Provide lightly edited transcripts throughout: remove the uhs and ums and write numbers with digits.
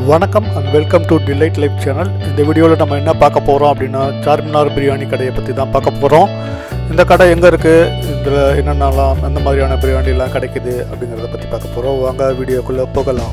வணக்கம் and welcome to Delight Life channel. இந்த வீடியோவில் நம்ம என்ன பார்க்க போகிறோம் அப்படின்னா சார்மினார் பிரியாணி கடையை பற்றி தான் பார்க்க போகிறோம். இந்த கடை எங்கே இருக்குது, இதில் என்னென்னலாம் அந்த மாதிரியான பிரியாணிலாம் கிடைக்குது அப்படிங்கிறத பற்றி பார்க்க போகிறோம். வாங்க வீடியோக்குள்ளே போகலாம்.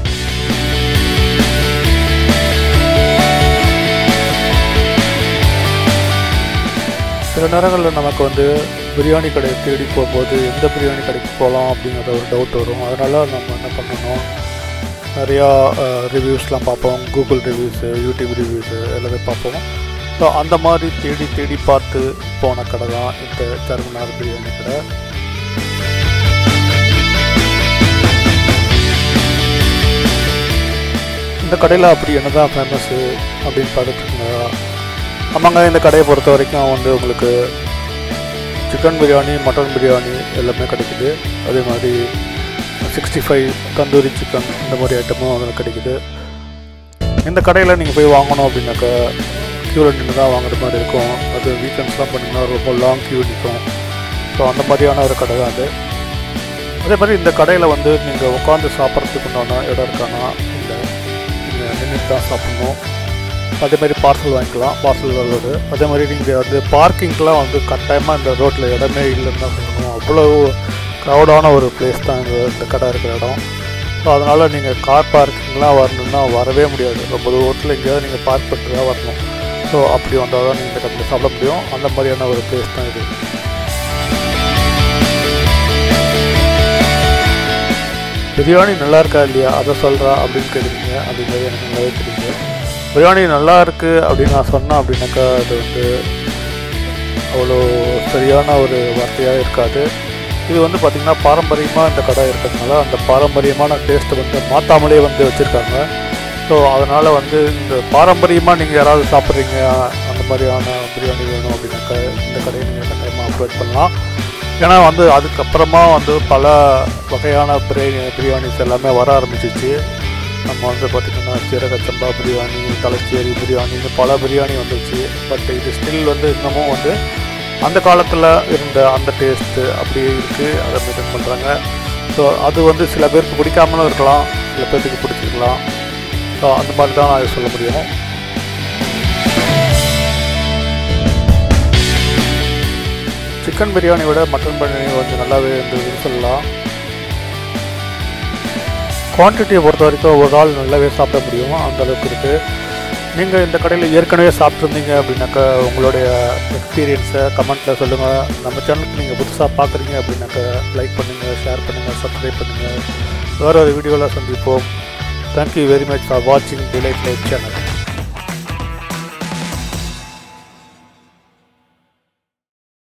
சில நேரங்களில் நமக்கு பிரியாணி கடையை தேடி போகும்போது எந்த பிரியாணி கடைக்கு போகலாம் அப்படிங்கிற ஒரு டவுட் வரும். அதனால் நம்ம என்ன பண்ணணும், நிறையா ரிவ்யூஸ்லாம் பார்ப்போம். கூகுள் ரிவ்யூஸு, யூடியூப் ரிவ்யூஸு எல்லாமே பார்ப்போம். ஸோ அந்த மாதிரி தேடி பார்த்து போன கடை தான் இந்த சார்மினார் பிரியாணி கடை. இந்த கடையில் அப்படி என்ன தான் ஃபேமஸ்ஸு அப்படின்னு பார்த்துட்ருக்கீங்களா? ஆமாங்க, இந்த கடையை பொறுத்த வரைக்கும் உங்களுக்கு சிக்கன் பிரியாணி, மட்டன் பிரியாணி எல்லாமே கிடைக்குது. அதே மாதிரி 65 தந்தூரி சிக்கன் இந்த மாதிரி ஐட்டமும் அதில் கிடைக்குது. இந்த கடையில் நீங்கள் போய் வாங்கணும் அப்படின்னாக்கா க்யூவில் நின்று தான் வாங்குற மாதிரி இருக்கும். அது வீக்கெண்ட்ஸ்லாம் பண்ணிங்கன்னா ரொம்ப லாங் க்யூ நிற்கும். ஸோ அந்த மாதிரியான ஒரு கடை தான் அது. அதே மாதிரி இந்த கடையில் நீங்கள் உட்காந்து சாப்பிட்றதுக்கு உண்டான இடம் இருக்கானா இல்லை, நீங்கள் நின்று தான் சாப்பிட்ணும். அதே மாதிரி பார்சல் வாங்கிக்கலாம், பார்சல் வருவது. அதே மாதிரி நீங்கள் பார்க்கிங்க்கெலாம் கட்டாயமாக இந்த ரோட்டில் இடமே இல்லைன்னு தான் சொல்லணும். அவ்வளோ க்ரௌடான ஒரு பிளேஸ் தான் இந்த கடை இருக்கிற இடம். ஸோ அதனால் நீங்கள் கார் பார்க்கிங்லாம் வரணுன்னா வரவே முடியாது. ரொம்ப தூரத்தில் எங்கேயாவது நீங்கள் பார்க் பண்ணிட்டு தான் வரணும். ஸோ அப்படி வந்தால் தான் நீங்கள் இந்த கடையில் சாப்பிட முடியும். அந்த மாதிரியான ஒரு பிளேஸ் தான் இது. பிரியாணி நல்லா இருக்கா இல்லையா அதை சொல்கிறா அப்படின்னு கேட்குறீங்க. அப்படிங்கிறது எனக்கு நல்லாவே தெரியுது. பிரியாணி நல்லா இருக்குது அப்படின்னு நான் சொன்னேன் அப்படின்னாக்கா அது அவ்வளோ சரியான ஒரு வார்த்தையாக இருக்காது. இது பார்த்திங்கன்னா பாரம்பரியமாக இந்த கடை இருக்கிறதுனால அந்த பாரம்பரியமான டேஸ்ட்டை மாற்றாமலே வச்சுருக்காங்க. ஸோ அதனால் இந்த பாரம்பரியமாக நீங்கள் யாராவது சாப்பிட்றீங்க, அந்த மாதிரியான பிரியாணி வேணும் அப்படின்னாக்கா இந்த கடையை நீங்கள் கட்டாயமாக அப்ரோச் பண்ணலாம். ஏன்னா அதுக்கப்புறமா பல வகையான பிரியாணிஸ் எல்லாமே வர ஆரம்பிச்சிச்சு. நம்ம பார்த்திங்கன்னா சீரக சம்பா பிரியாணி, தலைச்சேரி பிரியாணி, இந்த பல பிரியாணி வந்துச்சு. பட் இது ஸ்டில் இன்னமும் அந்த காலத்தில் இருந்த அந்த டேஸ்ட்டு அப்படியே இருக்குது. அதை மெயின்டைன் பண்ணுறாங்க. ஸோ அது சில பேருக்கு பிடிக்காமலும் இருக்கலாம், சில பேருக்கு பிடிச்சிருக்கலாம். ஸோ அந்த மாதிரி தான் நான் சொல்ல முடியும். சிக்கன் பிரியாணி விட மட்டன் பிரியாணி நல்லாவே சொல்லலாம். குவான்டிட்டியை பொறுத்த வரைக்கும் ஒரு ஆள் நல்லாவே சாப்பிட முடியும், அந்தளவுக்கு இருக்குது. நீங்கள் இந்த கடையில் ஏற்கனவே சாப்பிட்ருந்தீங்க அப்படின்னாக்கா உங்களுடைய எக்ஸ்பீரியன்ஸை கமெண்ட்டில் சொல்லுங்கள். நம்ம சேனலுக்கு நீங்கள் புதுசாக பார்க்குறீங்க அப்படின்னாக்கா லைக் பண்ணுங்கள், ஷேர் பண்ணுங்கள், சப்ஸ்கிரைப் பண்ணுங்கள். வேறு ஒரு வீடியோவில் சந்திப்போம். தேங்க்யூ வெரி மச் ஃபார் வாட்சிங் டிலைட் லைஃப் சேனல்.